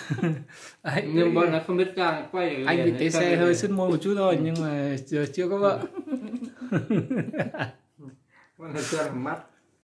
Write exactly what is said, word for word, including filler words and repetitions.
Đấy, nhưng bọn nó không biết ra quay anh bị té xe hơi sứt môi một chút thôi nhưng mà chưa chưa có vợ. bọn nó chưa làm mắt.